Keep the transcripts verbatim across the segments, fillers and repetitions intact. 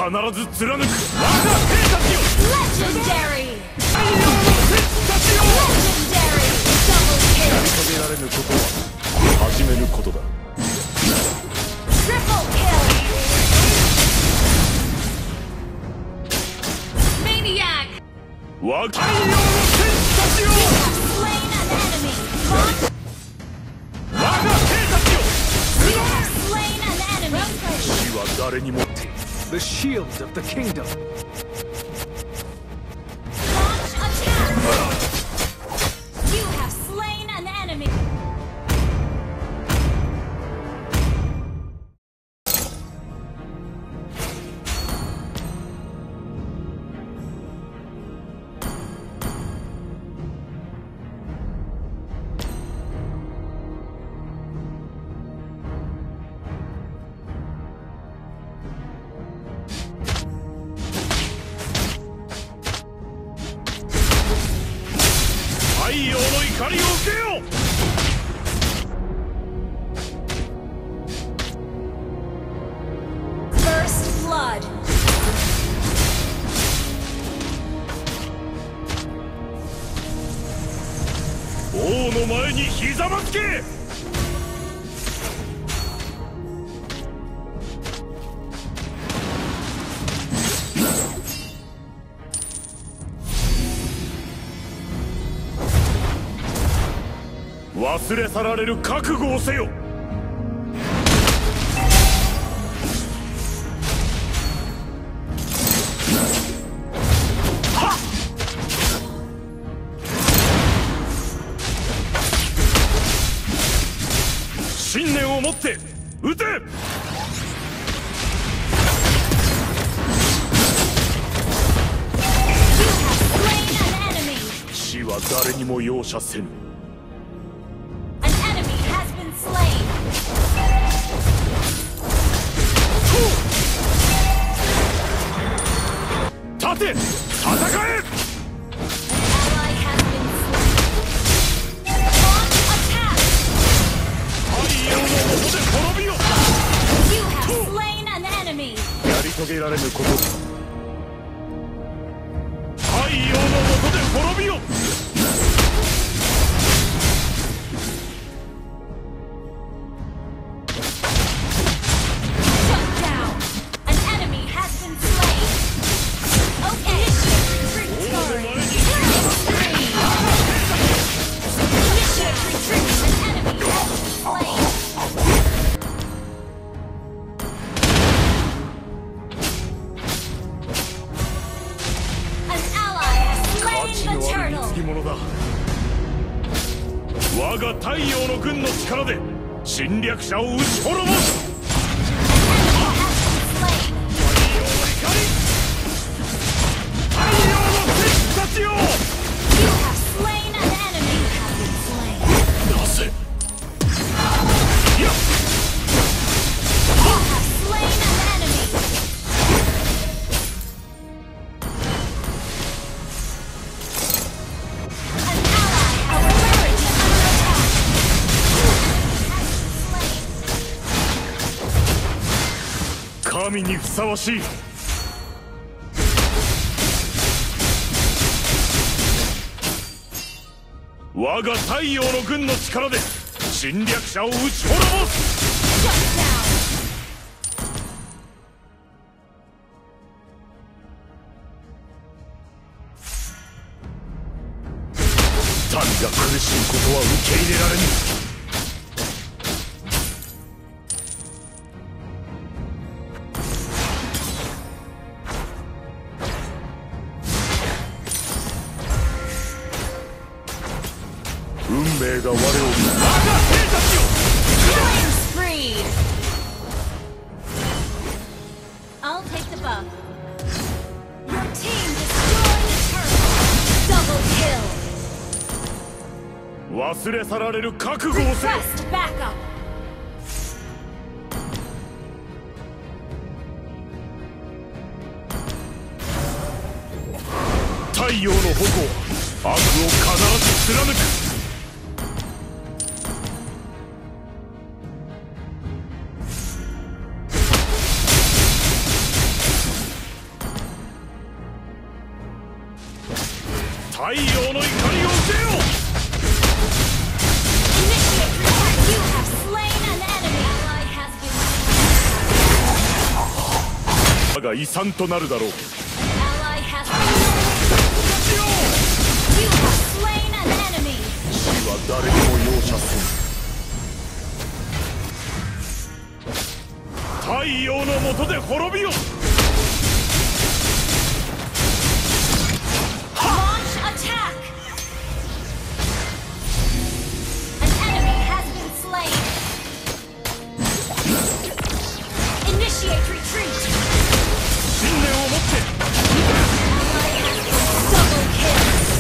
ず貫く我が兵たちよ。 Legendary! 太陽の戦士たちよ。 Legendary! Double や kill! り遂げられぬことは始めぬことだ。 Triple kill! Maniac! 我太陽の戦士たちよ。 Slain an enemy! Launch! 我が兵たちよ。 You have slain an enemy! 死は誰にもって The shield of the kingdom. Launch attack! You have slain an enemy! First blood. 王の前にひざまずけ。忘れ去られる覚悟をせよ。信念を持って撃て。 Slain an enemy! 死は誰にも容赦せぬ。 An enemy has been slain! 立て、戦え。 An ally has been slain! Launch attack! 太陽の下で滅びよ。 You have slain an enemy! やり遂げられぬこと。太陽の下で滅びよ。 Shut down! An enemy has been slain! Okay! Retreat scoring! Killing spree! Initiate retreat! An enemy has been slain! An ally has 価値 slain の the ある turtle! 貢ぎ物だ。我が太陽の軍の力で侵略者を撃ち滅ぼす。 Enemy has been slain! 太陽の怒り。太陽の戦士たちよ。 You have slain an enemy! You have been slain! なぜ。いや。 You have slain an enemy! An ally, our turret is under attack! Has been slain! 神にふさわしい。我が太陽の軍の力で侵略者を撃ち滅ぼす。 Shut down! 民が苦しむことは受け入れられぬ。 運命が我を我が兵たちを。 Killing spree! I'll take the buff. Your team destroyed the turret! Double kill! 忘れ去られる覚悟をせよ。 Request backup! 太陽の矛は悪を必ず貫く。 悪我が遺産となるだろう。 Ally has been You have slain an enemy. 死は誰にも容赦せん。太陽の下で滅びよ。 Launch attack. An enemy has been slain. Initiate retreat. 信念を持って。 Ally has been double kill.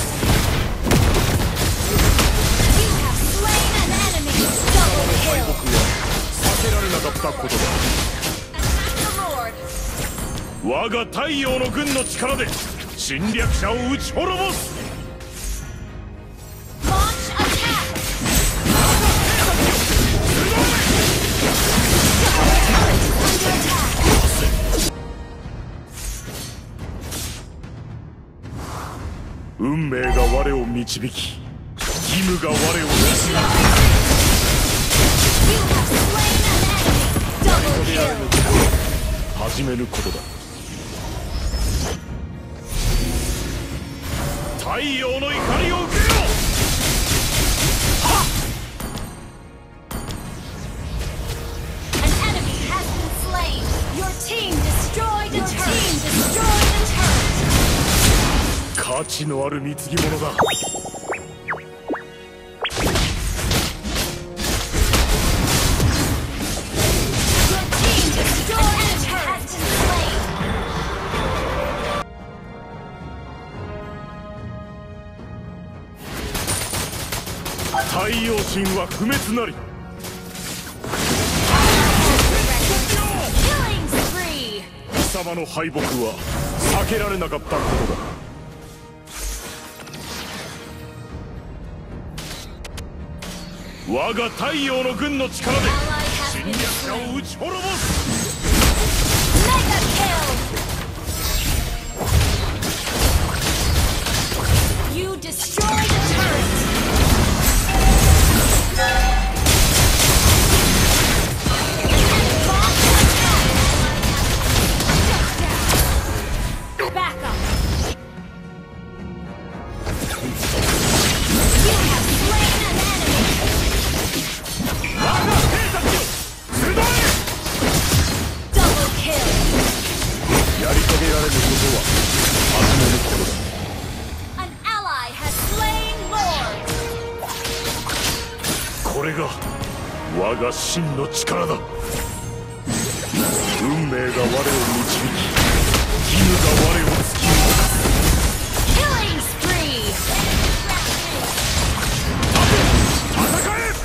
You have slain an enemy. Double 敗 kill. 北は避けられなかったことだ。 Attack the Lord. 我が太陽の軍の力で侵略者を撃ち滅ぼす。 Launch attack. Under attack. 運命が我を導き、義務が我を導 You have slain an enemy. Double kill. き始めることだ。太陽の怒りを受けよ。 An enemy has been slain. Your team destroyed a turret. Your team destroyed a turret. 価値のある貢ぎ物だ。 Your team destroyed a turret. Has been slain. 太陽神は不滅なり。 Killing spree. 貴様の敗北は避けられなかったことだ。我が太陽の軍の力で Ally has 侵 been 略者 slain. を撃ち滅ぼす。 Mega kill. You destroyed a turret. Launch attack. Back up. You have slain an enemy. 我が兵たちよ、集え。 Double kill. やり遂げられることは始めることだ。 An ally has slain Lord. これが我が真の力だ。運命が我を導き、義務が我を突き動かす。 Killing spree. 戦え。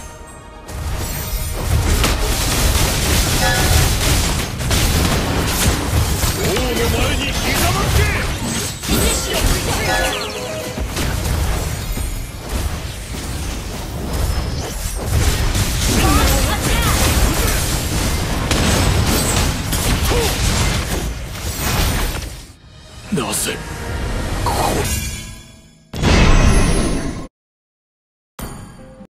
王の前にひざまずけ。 Initiate retreat. Launch attack. なぜ